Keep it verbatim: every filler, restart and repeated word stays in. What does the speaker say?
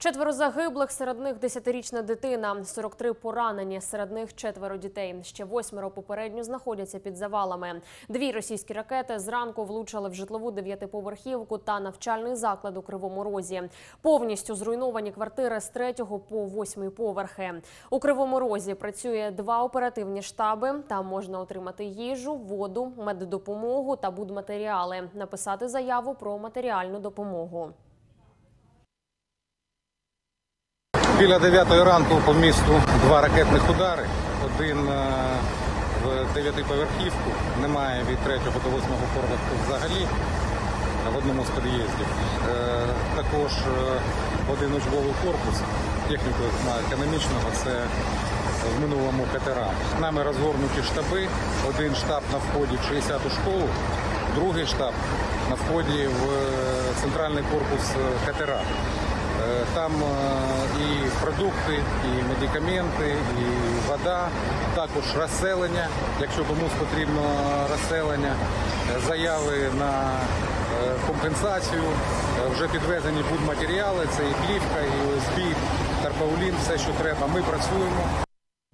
Четверо загиблих, серед них десятирічна дитина, сорок три поранені, серед них четверо дітей. Ще восьмеро попередньо знаходяться під завалами. Дві російські ракети зранку влучили в житлову дев'ятиповерхівку та навчальний заклад у Кривому Розі. Повністю зруйновані квартири з третього по восьмий поверхи. У Кривому Розі працює два оперативні штаби. Там можна отримати їжу, воду, меддопомогу та будматеріали, написати заяву про матеріальну допомогу. Біля дев'ятої ранку по місту два ракетних удари. Один в дев'ятиповерхівку, немає від третього до восьмого поверху взагалі, в одному з під'їздів. Також один учбовий корпус техніко-економічного, це в минулому катера. Нами розгорнуті штаби. Один штаб на вході в шістдесяту школу, другий штаб на вході в центральний корпус катера. Там і продукти, і медикаменти, і вода, також розселення, якщо комусь потрібно розселення, заяви на компенсацію, вже підвезені будматеріали, це і плівка, і ОСБ, тарпаулін, все, що треба. Ми працюємо.